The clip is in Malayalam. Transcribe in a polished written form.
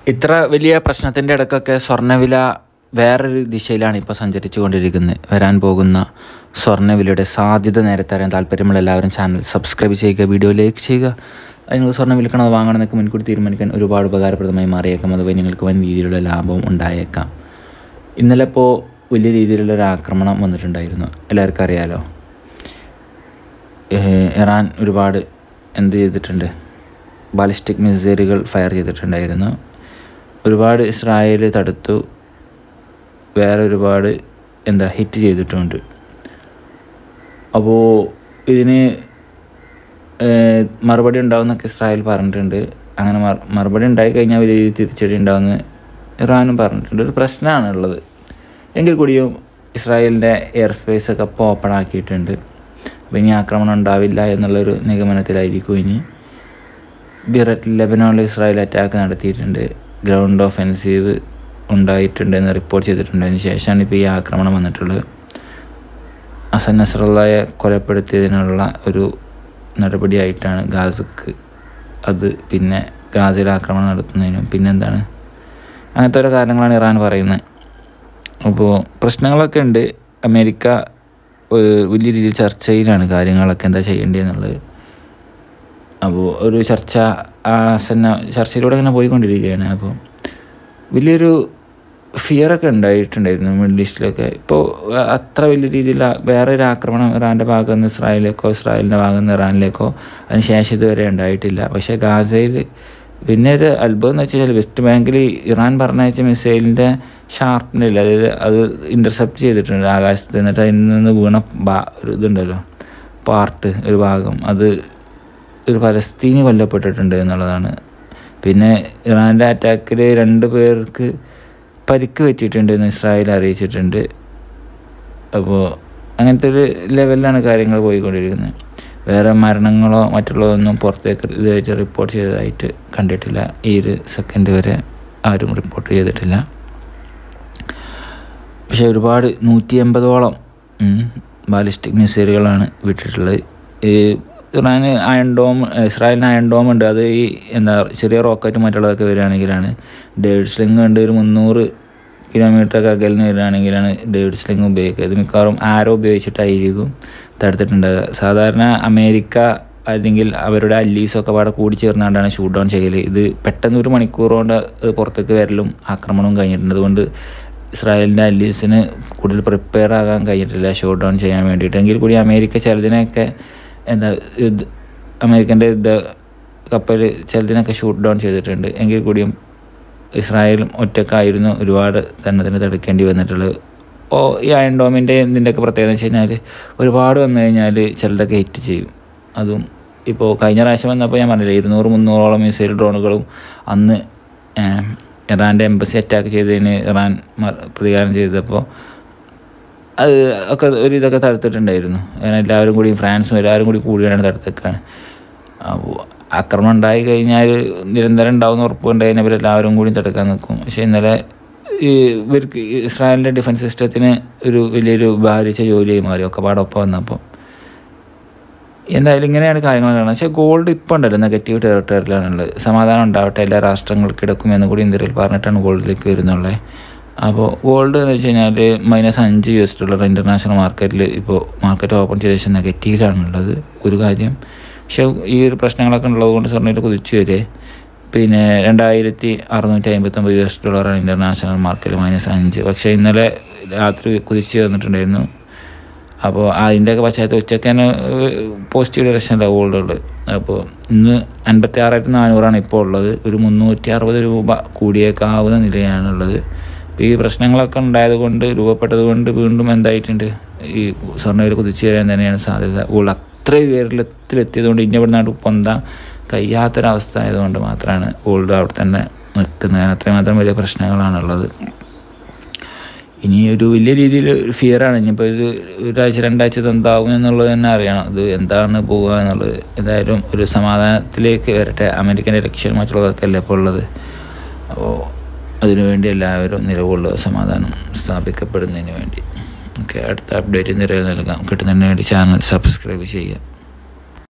ഇത്ര വലിയ പ്രശ്നത്തിൻ്റെ ഇടയ്ക്കൊക്കെ സ്വർണ്ണവില വേറൊരു ദിശയിലാണ് ഇപ്പോൾ സഞ്ചരിച്ചു കൊണ്ടിരിക്കുന്നത്. വരാൻ പോകുന്ന സ്വർണ്ണവിലയുടെ സാധ്യത നേരത്തെ അറിയാൻ താല്പര്യമുള്ള എല്ലാവരും ചാനൽ സബ്സ്ക്രൈബ് ചെയ്യുക, വീഡിയോ ലൈക്ക് ചെയ്യുക. നിങ്ങൾക്ക് സ്വർണ്ണം വിൽക്കണോ വാങ്ങണമെന്നൊക്കെ മുൻകൂട്ടി തീരുമാനിക്കാൻ ഒരുപാട് ഉപകാരപ്രദമായി മാറിയേക്കാം. അതുവഴി നിങ്ങൾക്ക് വൻ രീതിയിലുള്ള ലാഭവും ഉണ്ടായേക്കാം. ഇന്നലെ ഇപ്പോൾ വലിയ രീതിയിലുള്ളൊരു ആക്രമണം വന്നിട്ടുണ്ടായിരുന്നു, എല്ലാവർക്കും അറിയാലോ. ഇറാൻ ഒരുപാട് എന്ത് ചെയ്തിട്ടുണ്ട്, ബാലിസ്റ്റിക് മിസൈലുകൾ ഫയർ ചെയ്തിട്ടുണ്ടായിരുന്നു. ഒരുപാട് ഇസ്രായേൽ തടുത്തു, വേറെ ഒരുപാട് ഹിറ്റ് ചെയ്തിട്ടുണ്ട്. അപ്പോൾ ഇതിന് മറുപടി ഉണ്ടാവുമെന്നൊക്കെ ഇസ്രായേൽ പറഞ്ഞിട്ടുണ്ട്. അങ്ങനെ മറുപടി ഉണ്ടായിക്കഴിഞ്ഞാൽ വലിയ രീതിയിൽ തിരിച്ചടി ഉണ്ടാവുമെന്ന് ഇറാനും പറഞ്ഞിട്ടുണ്ട്. ഒരു പ്രശ്നമാണുള്ളത്. എങ്കിൽ കൂടിയും ഇസ്രായേലിൻ്റെ എയർ സ്പേസൊക്കെ ഇപ്പോൾ ഓപ്പൺ ആക്കിയിട്ടുണ്ട്. അപ്പോൾ ഇനി ആക്രമണം ഉണ്ടാവില്ല എന്നുള്ളൊരു നിഗമനത്തിലായിരിക്കും. ഇനി ലെബനോണിൽ ഇസ്രായേൽ അറ്റാക്ക് നടത്തിയിട്ടുണ്ട്, ഗ്രൗണ്ട് ഓഫെൻസീവ് ഉണ്ടായിട്ടുണ്ട് എന്ന് റിപ്പോർട്ട് ചെയ്തിട്ടുണ്ട്. അതിന് ശേഷമാണ് ഇപ്പോൾ ഈ ആക്രമണം വന്നിട്ടുള്ളത്. ഹസൻ നസ്രള്ളയെ കൊലപ്പെടുത്തിയതിനുള്ള ഒരു നടപടിയായിട്ടാണ് ഗാസക്ക് അത്, പിന്നെ ഗാസയിൽ ആക്രമണം നടത്തുന്നതിനും പിന്നെന്താണ്, അങ്ങനത്തെ ഓരോ കാരണങ്ങളാണ് ഇറാൻ പറയുന്നത്. അപ്പോൾ പ്രശ്നങ്ങളൊക്കെ ഉണ്ട്. അമേരിക്ക വലിയ രീതിയിൽ ചർച്ചയിലാണ് കാര്യങ്ങളൊക്കെ എന്താ ചെയ്യേണ്ടതെന്നുള്ളത്. അപ്പോൾ ഒരു ചർച്ചയിലൂടെ ഇങ്ങനെ പോയിക്കൊണ്ടിരിക്കുകയാണ്. അപ്പോൾ വലിയൊരു ഫിയറൊക്കെ ഉണ്ടായിട്ടുണ്ടായിരുന്നു മിഡിൽ ഈസ്റ്റിലൊക്കെ. ഇപ്പോൾ അത്ര വലിയ രീതിയിൽ വേറെ ഒരു ആക്രമണം ഇറാൻ്റെ ഭാഗത്ത് നിന്ന് ഇസ്രായേലിലേക്കോ ഇസ്രായേലിൻ്റെ ഭാഗത്ത് നിന്ന് ഇറാനിലേക്കോ അതിന് ശേഷം ഇതുവരെ ഉണ്ടായിട്ടില്ല. പക്ഷേ ഗാസയിൽ പിന്നെ ഒരു അത്ഭുതം എന്ന് വെച്ച് കഴിഞ്ഞാൽ വെസ്റ്റ് ബാങ്കിൽ ഇറാൻ പറഞ്ഞയച്ച മിസൈലിൻ്റെ ഷാർപ്പിനില്ല, അതായത് അത് ഇൻ്റർസെപ്റ്റ് ചെയ്തിട്ടുണ്ട് ആകാശത്ത്. എന്നിട്ട് അതിൽ നിന്ന് വീണ ഒരു ഇതുണ്ടല്ലോ, പാർട്ട്, ഒരു ഭാഗം, അത് ഒരു ഫലസ്തീനി കൊല്ലപ്പെട്ടിട്ടുണ്ട് എന്നുള്ളതാണ്. പിന്നെ ഇറാൻ്റെ അറ്റാക്കിൽ 2 പേർക്ക് പരിക്ക് പറ്റിയിട്ടുണ്ട് എന്ന് ഇസ്രായേൽ അറിയിച്ചിട്ടുണ്ട്. അപ്പോൾ അങ്ങനത്തെ ഒരു ലെവലിലാണ് കാര്യങ്ങൾ പോയിക്കൊണ്ടിരിക്കുന്നത്. വേറെ മരണങ്ങളോ മറ്റുള്ളതൊന്നും പുറത്തേക്ക് ഇതായിട്ട് റിപ്പോർട്ട് ചെയ്തതായിട്ട് കണ്ടിട്ടില്ല. ഈ ഒരു സെക്കൻഡ് വരെ ആരും റിപ്പോർട്ട് ചെയ്തിട്ടില്ല. പക്ഷേ ഒരുപാട് 180ഓളം ബാലിസ്റ്റിക് മിസൈലുകളാണ് വിട്ടിട്ടുള്ളത്. ഇറാന് ഇസ്രായേലിന് അയൺ ഡോം ഉണ്ട്. അത് ഈ ചെറിയ റോക്കറ്റ് മറ്റുള്ളതൊക്കെ വരികയാണെങ്കിലാണ്. ഡേവിഡ് സ്ലിംഗ് ഉണ്ട്, ഒരു 300 കിലോമീറ്ററൊക്കെ അകലിന് വരികയാണെങ്കിലാണ് ഡേവിഡ് സ്ലിംഗ് ഉപയോഗിക്കുക. ഇത് മിക്കവാറും ആരോ ഉപയോഗിച്ചിട്ടായിരിക്കും തടുത്തിട്ടുണ്ടാകുക. സാധാരണ അമേരിക്ക അല്ലെങ്കിൽ അവരുടെ അല്ലീസൊക്കെ പാടെ കൂടി ചേർന്നുകൊണ്ടാണ് ഷൂട്ട് ഡൗൺ ചെയ്യൽ. ഇത് പെട്ടെന്ന് 1 മണിക്കൂർ കൊണ്ട് പുറത്തേക്ക് വരലും ആക്രമണവും കഴിഞ്ഞിട്ടുണ്ട്. അതുകൊണ്ട് ഇസ്രായേലിൻ്റെ അല്ലീസിന് കൂടുതൽ പ്രിപ്പയർ ആകാൻ കഴിഞ്ഞിട്ടില്ല ഷൂട്ട് ഡൗൺ ചെയ്യാൻ വേണ്ടിയിട്ട്. എങ്കിൽ കൂടി അമേരിക്ക ചിലതിനൊക്കെ അമേരിക്കൻ്റെ കപ്പൽ ചിലതിനൊക്കെ ഷൂട്ട് ഡൗൺ ചെയ്തിട്ടുണ്ട്. എങ്കിൽ കൂടിയും ഇസ്രായേലും ഒറ്റക്കായിരുന്നു ഒരുപാട് തന്നെ തടുക്കേണ്ടി വന്നിട്ടുള്ളത്. ഈ അയൺ ഡോമിൻ്റെ ഇതിൻ്റെയൊക്കെ പ്രത്യേകത എന്ന് വെച്ച് കഴിഞ്ഞാൽ ഒരുപാട് വന്നു കഴിഞ്ഞാൽ ചിലതൊക്കെ ഹിറ്റ് ചെയ്യും. അതും ഇപ്പോൾ കഴിഞ്ഞ പ്രാവശ്യം വന്നപ്പോൾ ഞാൻ പറഞ്ഞില്ലേ, 200-300ഓളം മിസൈൽ ഡ്രോണുകളും അന്ന് ഇറാൻ്റെ എംബസി അറ്റാക്ക് ചെയ്തതിന് ഇറാൻ പ്രതികാരം ചെയ്തപ്പോൾ അത് ഒക്കെ ഒരു ഇതൊക്കെ തടുത്തിട്ടുണ്ടായിരുന്നു. അങ്ങനെ എല്ലാവരും കൂടി, ഫ്രാൻസും എല്ലാവരും കൂടിയാണ് തടുത്തേക്കാണ്. അപ്പോൾ ആക്രമണം ഉണ്ടായി കഴിഞ്ഞാൽ നിരന്തരം ഉണ്ടാവുമെന്ന് ഉറപ്പുണ്ടായി അവരെല്ലാവരും കൂടി തടുക്കാൻ നിൽക്കും. പക്ഷേ ഇന്നലെ ഇവർക്ക് ഇസ്രായേലിൻ്റെ ഡിഫൻസ് സിസ്റ്റത്തിന് ഒരു വലിയൊരു ഭാരിച്ച ജോലിയായി മാറി, ഒക്കെ പാടൊപ്പം വന്നപ്പോൾ. എന്തായാലും ഇങ്ങനെയാണ് കാര്യങ്ങൾ കാണുന്നത്. പക്ഷേ ഗോൾഡ് ഇപ്പോൾ ഉണ്ടല്ലോ നെഗറ്റീവ് ടെറിട്ടറിയിലാണുള്ളത്. സമാധാനം ഉണ്ടാവട്ടെ, എല്ലാ രാഷ്ട്രങ്ങൾക്കിടക്കും എന്ന് കൂടി ഇന്ത്യയിൽ പറഞ്ഞിട്ടാണ് ഗോൾഡിലേക്ക് വരുന്നുള്ളത്. അപ്പോൾ ഗോൾഡ് എന്ന് വെച്ച് കഴിഞ്ഞാൽ -$5 ഇൻ്റർനാഷണൽ മാർക്കറ്റിൽ ഇപ്പോൾ മാർക്കറ്റ് ഓപ്പൺ ചെയ്ത ശേഷം നെഗറ്റീവിലാണുള്ളത് ഒരു കാര്യം. പക്ഷേ ഈ ഒരു പ്രശ്നങ്ങളൊക്കെ ഉള്ളത് കൊണ്ട് സ്വർണ്ണയിൽ കുതിച്ചു വരെ. പിന്നെ $2,659 ഇൻ്റർനാഷണൽ മാർക്കറ്റിൽ -5. പക്ഷേ ഇന്നലെ രാത്രി കുതിച്ച് വന്നിട്ടുണ്ടായിരുന്നു. അപ്പോൾ അതിൻ്റെയൊക്കെ പശ്ചാത്തലത്തിൽ ഉച്ചയ്ക്ക് തന്നെ പോസിറ്റീവ് ഡയറക്ഷനിലാണ് ഗോൾഡ് ഉള്ളത്. അപ്പോൾ ഇന്ന് 56,400 ഇപ്പോൾ ഉള്ളത്. ഒരു 360 രൂപ കൂടിയേക്കാവുന്ന നിലയാണുള്ളത്. ഇപ്പോൾ ഈ പ്രശ്നങ്ങളൊക്കെ ഉണ്ടായതുകൊണ്ട്, രൂപപ്പെട്ടത് കൊണ്ട് വീണ്ടും എന്തായിട്ടുണ്ട്, ഈ സ്വർണ്ണവില കുതിച്ചു വരാൻ തന്നെയാണ് സാധ്യത. ഗോൾഡ് അത്ര ഉയരത്തിലെത്തിയതുകൊണ്ട് ഇനി ഇവിടെ നാട്ടിൽ പൊന്താൻ കഴിയാത്തൊരവസ്ഥ ആയതുകൊണ്ട് മാത്രമാണ് ഗോൾഡ് അവിടെ തന്നെ നിൽക്കുന്നത്. അത്രമാത്രം വലിയ പ്രശ്നങ്ങളാണുള്ളത്. ഇനി ഒരു വലിയ രീതിയിൽ ഫിയറാണ്. ഇനിയിപ്പോൾ ഇത് 1-2 എന്താവും എന്നുള്ളത് തന്നെ അറിയണം. ഇത് എന്താണ് പോവുക എന്നുള്ളത്. എന്തായാലും ഒരു സമാധാനത്തിലേക്ക് വരട്ടെ. അമേരിക്കൻ്റെ ലക്ഷ്യം മറ്റുള്ളതൊക്കെ അല്ലേ ഇപ്പോൾ ഉള്ളത്. അപ്പോൾ അതിനുവേണ്ടി എല്ലാവരും നിലകൊള്ളുക, സമാധാനം സ്ഥാപിക്കപ്പെടുന്നതിന് വേണ്ടി. ഓക്കെ, അടുത്ത അപ്ഡേറ്റ് നിലവിൽ നൽകാം. കിട്ടുന്നതിന് വേണ്ടി ചാനൽ സബ്സ്ക്രൈബ് ചെയ്യുക.